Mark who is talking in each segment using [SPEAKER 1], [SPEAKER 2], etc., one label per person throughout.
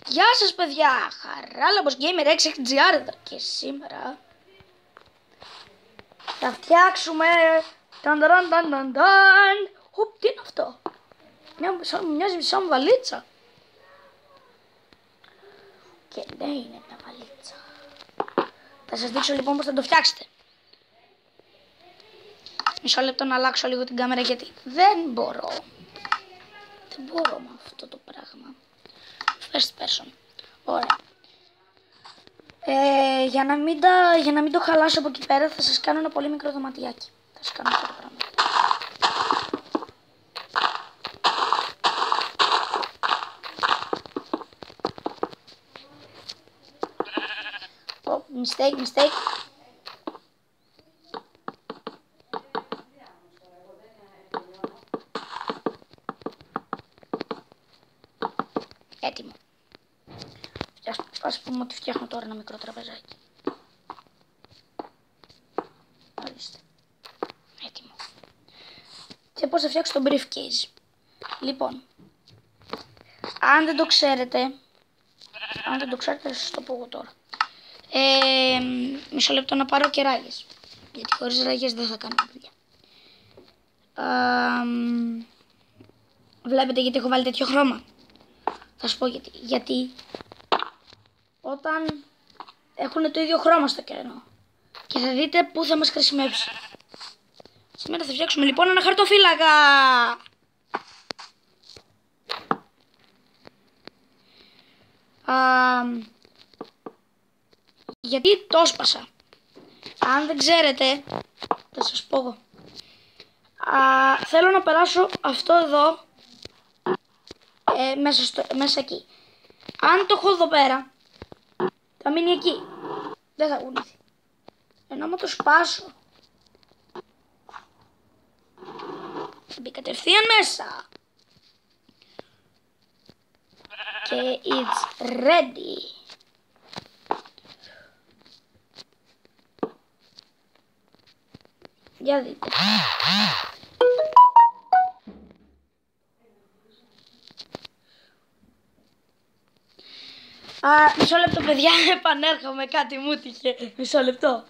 [SPEAKER 1] Γεια σας παιδιά, Χαράλαμπος Gamer XXGR εδώ και σήμερα θα φτιάξουμε τι είναι αυτό? Μοιάζει σαν βαλίτσα. Και ναι, είναι μια βαλίτσα. Θα σας δείξω λοιπόν πώς θα το φτιάξετε. Μισό λεπτό να αλλάξω λίγο την κάμερα γιατί δεν μπορώ με αυτό το πράγμα. First person. Ωραία. Για να μην το χαλάσω από εκεί πέρα θα σας κάνω ένα πολύ μικρό δωματιάκι. Θα σας κάνω αυτό το πράγμα. Mistake. Έτοιμο. Ας πούμε ότι φτιάχνω τώρα ένα μικρό τραπεζάκι. Ορίστε. Έτοιμο. Και πώς θα φτιάξω το briefcase. Λοιπόν, αν δεν το ξέρετε, θα σας το πω εγώ τώρα. Μισό λεπτό να πάρω και ράγες. Γιατί χωρίς ράγες δεν θα κάνω δουλειά. Βλέπετε γιατί έχω βάλει τέτοιο χρώμα? Θα σου πω γιατί. Γιατί όταν έχουν το ίδιο χρώμα στο κενό. Και θα δείτε πού θα μας χρησιμεύσει. Σήμερα θα φτιάξουμε λοιπόν ένα χαρτοφύλακα. Γιατί το σπάσα? Αν δεν ξέρετε, θα σας πω εγώ. Θέλω να περάσω αυτό εδώ μέσα εκεί. Αν το έχω εδώ πέρα, θα μείνει εκεί. Δεν θα κουνηθεί. Ενώ άμα το σπάσω, θα μπει κατευθείαν μέσα. Και it's ready. Για δείτε. Μισό λεπτό παιδιά, επανέρχομαι, κάτι μου τύχε. Μισό λεπτό.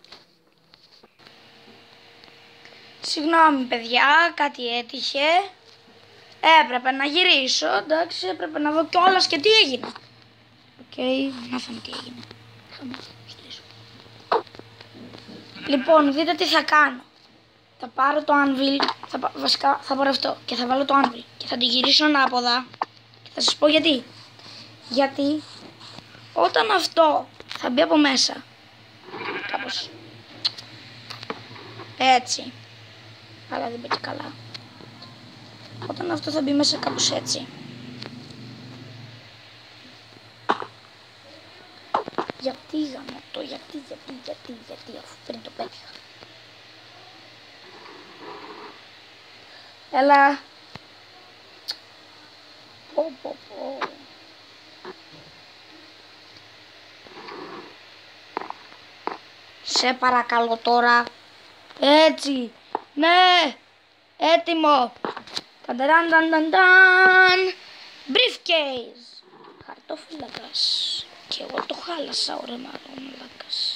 [SPEAKER 1] Συγγνώμη παιδιά, κάτι έτυχε. Έπρεπε να γυρίσω, εντάξει, έπρεπε να δω κιόλας και τι έγινε. Οκ, μάθαμε τι έγινε. Λοιπόν, δείτε τι θα κάνω. Θα πάρω το anvil, βασικά θα πάρω αυτό και θα βάλω το anvil και θα τη γυρίσω ανάποδα και θα σας πω γιατί. Γιατί όταν αυτό θα μπει από μέσα, κάπως έτσι, αλλά δεν μπήκε καλά. Όταν αυτό θα μπει μέσα κάπως έτσι, γιατί γαμώ το, γιατί αφού πριν το πέτυχα. Έλα. Πω. Σε παρακαλώ τώρα. Έτσι. Ναι. Έτοιμο. Ταντεράν. Briefcase. Χαρτόφυλακας. Και εγώ το χάλασα, ωραία μαλάκας.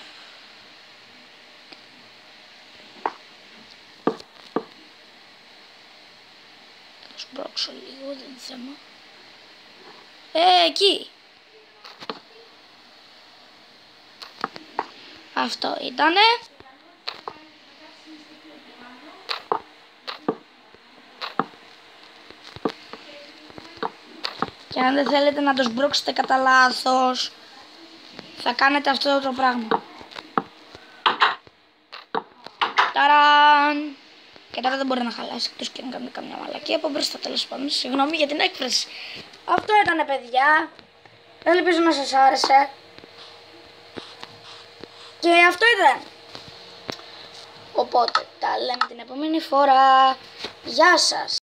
[SPEAKER 1] Θα σπρώξω λίγο, δεν είναι θέμα. Εκεί. Αυτό ήτανε. Και αν δεν θέλετε να το σμπρώξετε κατά λάθος, θα κάνετε αυτό το πράγμα. Ταραν! Και τώρα δεν μπορεί να χαλάσει εκτός και να κάνει καμιά μαλακία από μπροστά, τέλος πάντων. Συγγνώμη για την έκφραση. Αυτό ήτανε παιδιά. Δεν ελπίζω να σας άρεσε. Και αυτό ήταν. Οπότε τα λέμε την επόμενη φορά. Γεια σας.